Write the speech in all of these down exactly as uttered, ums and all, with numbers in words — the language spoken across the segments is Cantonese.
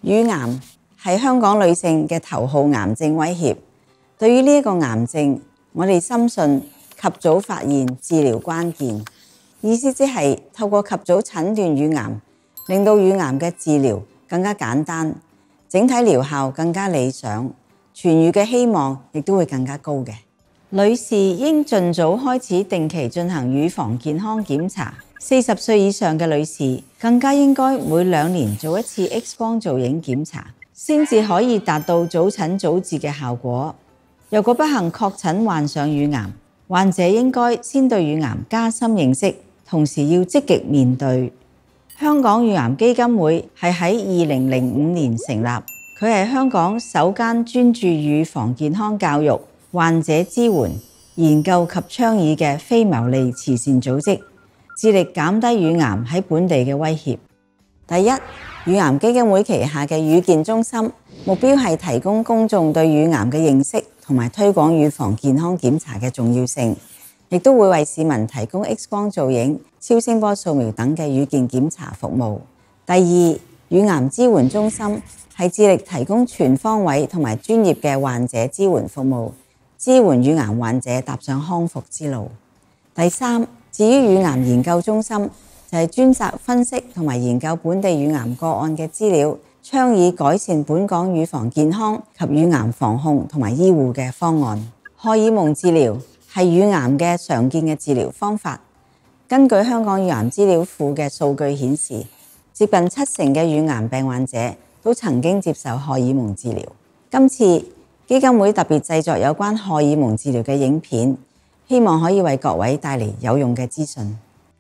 乳癌係香港女性嘅頭號癌症威脅。對於呢一個癌症，我哋深信及早發現治療關鍵。意思即係透過及早診斷乳癌，令到乳癌嘅治療更加簡單，整體療效更加理想，痊癒嘅希望亦都會更加高嘅。女士應盡早開始定期進行乳房健康檢查。四十歲以上嘅女士更加應該每兩年做一次 X 光造影檢查，先至可以達到早診早治嘅效果。若果不幸確診患上乳癌，患者應該先對乳癌加深認識，同時要積極面對。香港乳癌基金會係喺二零零五年成立，佢係香港首間專注乳房健康教育、患者支援、研究及倡議嘅非牟利慈善組織，致力減低乳癌喺本地嘅威脅。第一，乳癌基金會旗下嘅乳健中心，目標係提供公眾對乳癌嘅認識同埋推廣乳房健康檢查嘅重要性，亦都會為市民提供 X 光造影、超聲波掃描等嘅乳健檢查服務。第二，乳癌支援中心係致力提供全方位同埋專業嘅患者支援服務，支援乳癌患者踏上康復之路。第三，至於乳癌研究中心就係專責分析同埋研究本地乳癌個案嘅資料，倡議改善本港乳房健康及乳癌防控同埋醫護嘅方案。荷爾蒙治療係乳癌嘅常見嘅治療方法。根據香港乳癌資料庫嘅數據顯示，接近七成嘅乳癌病患者都曾經接受荷爾蒙治療。今次基金會特別製作有關荷爾蒙治療嘅影片，希望可以為各位帶嚟有用嘅資訊。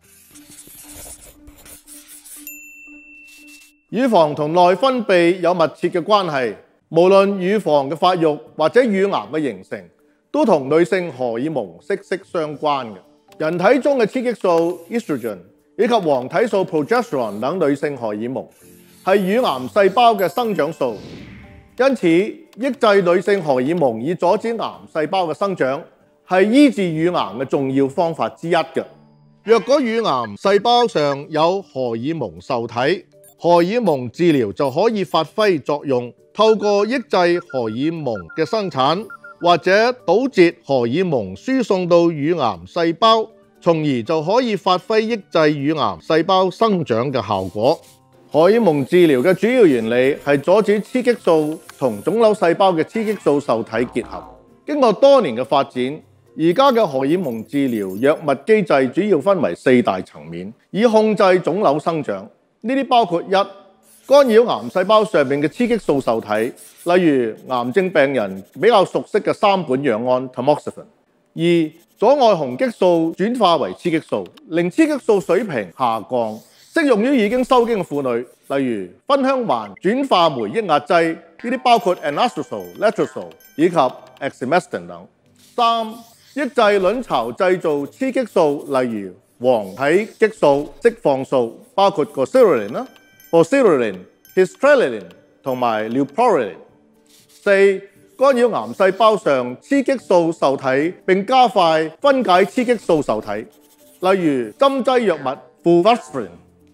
乳房同內分泌有密切嘅關係，無論乳房嘅發育或者乳癌嘅形成，都同女性荷爾蒙息息相關嘅。人體中嘅雌激素 estrogen 以及黃體素 progesterone 等女性荷爾蒙係乳癌細胞嘅生長素，因此抑制女性荷爾蒙以阻止癌細胞嘅生長係醫治乳癌嘅重要方法之一嘅。若果乳癌細胞上有荷爾蒙受體，荷爾蒙治療就可以發揮作用，透過抑制荷爾蒙嘅生產，或者堵截荷爾蒙輸送到乳癌細胞，從而就可以發揮抑制乳癌細胞生長嘅效果。荷爾蒙治療嘅主要原理係阻止雌激素同腫瘤細胞嘅雌激素受體結合。經過多年嘅發展，而家嘅荷爾蒙治療藥物機制主要分為四大層面，以控制腫瘤生長。呢啲包括一、干擾癌細胞上面嘅雌激素受體，例如癌症病人比較熟悉嘅三苯氧胺 tamoxifen； 二、阻礙雄激素轉化為雌激素，令雌激素水平下降，適用於已經收經嘅婦女，例如芬香環轉化酶抑壓劑，呢啲包括 anastrozole、letrozole 以及 exemestane 等。三、抑制卵巢製造雌激素，例如黃體激素釋放素，包括 goserelin 啦、borserelin、histrelelin 同埋 leuprorelin。四、干擾癌細胞上雌激素受體，並加快分解雌激素受體，例如針劑藥物 fulvestrant。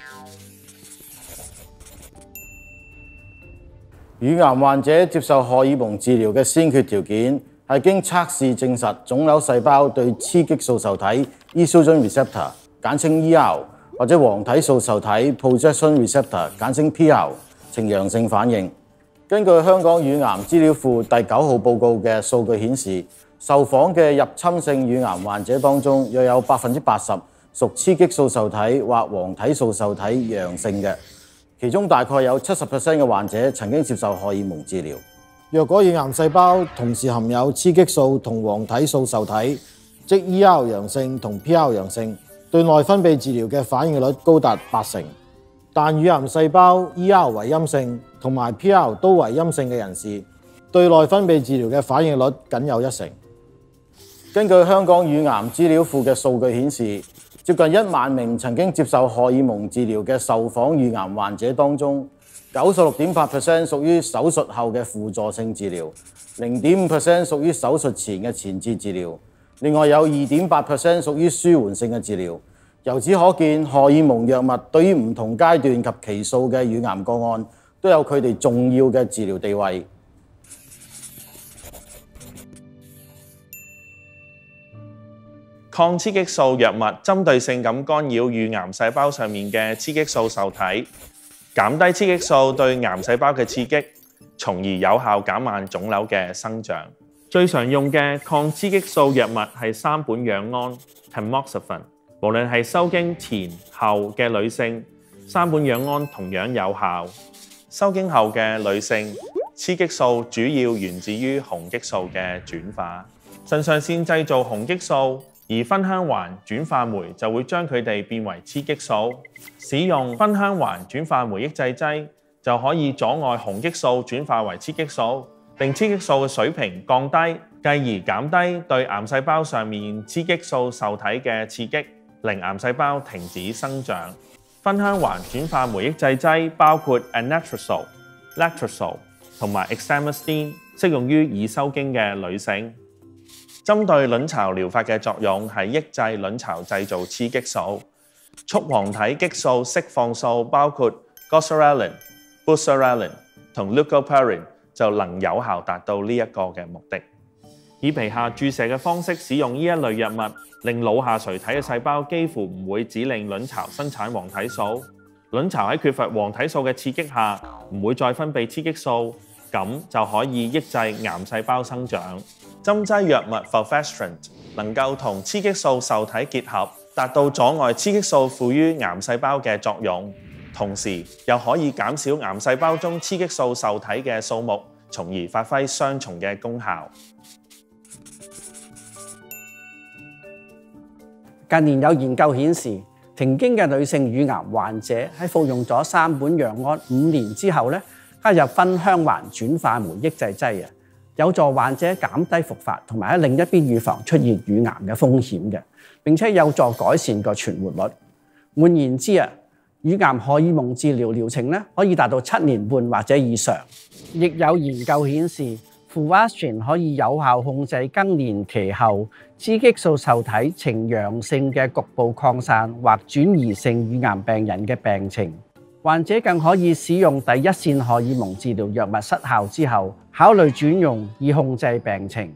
乳癌患者接受荷爾蒙治療嘅先決條件係經測試證實腫瘤細胞對雌激素受體 estrogen receptor 簡稱 E R 或者黃體素受體 progesterone receptor 簡稱 P R 呈陽性反應。根據香港乳癌資料庫第九號報告嘅數據顯示，受訪嘅入侵性乳癌患者當中，約有百分之八十屬雌激素受體或黃體素受體陽性嘅，其中大概有七十 percent 嘅患者曾經接受荷爾蒙治療。若果乳癌細胞同時含有雌激素同黃體素受體，即 E R 陽性同 P R 陽性，對內分泌治療嘅反應率高達八成。但乳癌細胞 E R 為陰性同埋 P R 都為陰性嘅人士，對內分泌治療嘅反應率僅有一成。根據香港乳癌資料庫嘅數據顯示，接近一萬名曾經接受荷爾蒙治療嘅受訪乳癌患者當中，九十六點八 percent 屬於手術後嘅輔助性治療，零點五 percent 屬於手術前嘅前置治療，另外有二點八 percent 屬於舒緩性嘅治療。由此可見，荷爾蒙藥物對於唔同階段及期數嘅乳癌個案都有佢哋重要嘅治療地位。 抗雌激素藥物針對性咁干擾乳癌細胞上面嘅雌激素受體，減低雌激素對癌細胞嘅刺激，從而有效減慢腫瘤嘅生長。最常用嘅抗雌激素藥物係三苯氧胺 （tamoxifen）。無論係收經前後嘅女性，三苯氧胺同樣有效。收經後嘅女性，雌激素主要源自於雄激素嘅轉化。腎上腺製造雄激素，而芬香環轉化酶就會將佢哋變為雌激素。使用芬香環轉化酶抑制劑就可以阻礙雄激素轉化為雌激素，令雌激素嘅水平降低，繼而減低對癌細胞上面雌激素受體嘅刺激，令癌細胞停止生長。芬香環轉化酶抑制劑包括 anastrozole、letrozole 同埋 exemestane， 適用於已收經嘅女性。針對卵巢療法嘅作用係抑制卵巢製造雌激素。促黃體激素釋放素包括 goserelin、buserelin 同 leucoperin， 就能有效達到呢一個嘅目的。以皮下注射嘅方式使用呢一類藥物，令腦下垂體嘅細胞幾乎唔會指令卵巢生產黃體素。卵巢喺缺乏黃體素嘅刺激下，唔會再分泌雌激素，咁就可以抑制癌細胞生長。針劑藥物 fulvestrant 能夠同雌激素受體結合，達到阻礙雌激素附於癌細胞嘅作用，同時又可以減少癌細胞中雌激素受體嘅數目，從而發揮雙重嘅功效。 近年有研究顯示，停經嘅女性乳癌患者喺服用咗三苯氧胺五年之後咧，加入芬香環轉化酶抑制劑啊，有助患者減低復發，同埋喺另一邊預防出現乳癌嘅風險嘅，並且有助改善個存活率。換言之啊，乳癌荷爾蒙治療療程咧可以達到七年半或者以上。亦有研究顯示，fulvestrant可以有效控制更年期後雌激素受體呈陽性嘅局部擴散或轉移性乳癌病人嘅病情。患者更可以使用第一線荷爾蒙治療藥物失效之後，考慮轉用以控制病情。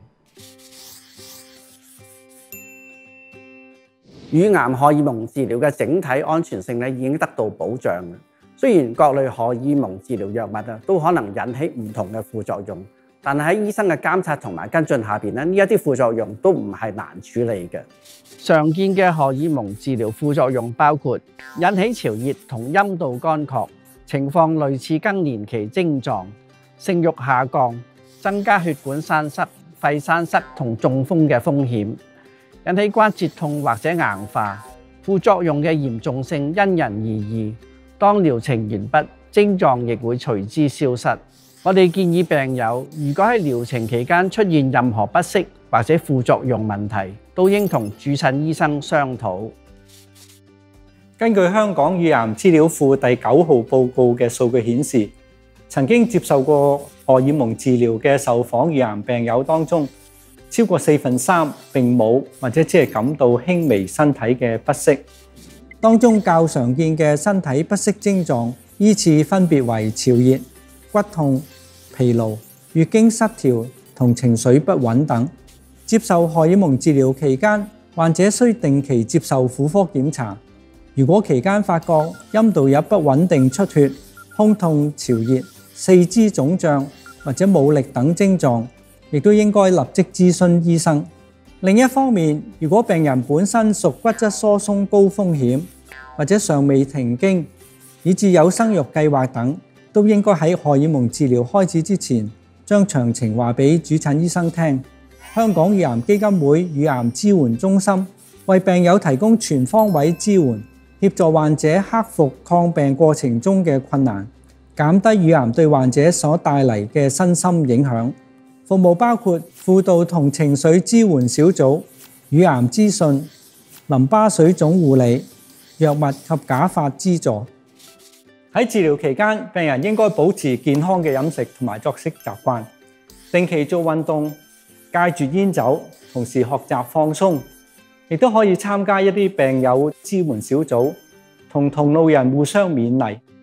乳癌荷爾蒙治療嘅整體安全性咧已經得到保障。雖然各類荷爾蒙治療藥物啊都可能引起唔同嘅副作用，但係喺醫生嘅監察同埋跟進下邊咧，呢一啲副作用都唔係難處理嘅。常見嘅荷爾蒙治療副作用包括引起潮熱同陰道乾涸，情況類似更年期症狀，性慾下降，增加血管栓塞、肺栓塞同中風嘅風險，引起關節痛或者硬化。副作用嘅嚴重性因人而異，當療程完畢，症狀亦會隨之消失。我哋建議病友，如果喺療程期間出現任何不適或者副作用問題，都應同主診醫生商討。 根據香港乳癌資料庫第九號報告嘅數據顯示，曾經接受過荷爾蒙治療嘅受訪乳癌病友當中，超過四分三並冇或者只係感到輕微身體嘅不適。當中較常見嘅身體不適症狀依次分別為潮熱、骨痛、疲勞、月經失調同情緒不穩等。接受荷爾蒙治療期間，患者需定期接受婦科檢查。如果期間發覺陰道有不穩定出血、胸痛、潮熱、四肢腫脹或者冇力等症狀，亦都應該立即諮詢醫生。另一方面，如果病人本身屬骨質疏鬆高風險，或者尚未停經，以致有生育計劃等，都應該喺荷爾蒙治療開始之前，將詳情話俾主診醫生聽。香港乳癌基金會乳癌支援中心為病友提供全方位支援，協助患者克服抗病過程中嘅困難，減低乳癌對患者所帶嚟嘅身心影響。服務包括輔導同情緒支援小組、乳癌資訊、淋巴水腫護理、藥物及假髮資助。喺治療期間，病人應該保持健康嘅飲食同埋作息習慣，定期做運動，戒絕煙酒，同時學習放鬆，亦都可以參加一啲病友支援小組，同同路人互相勉勵。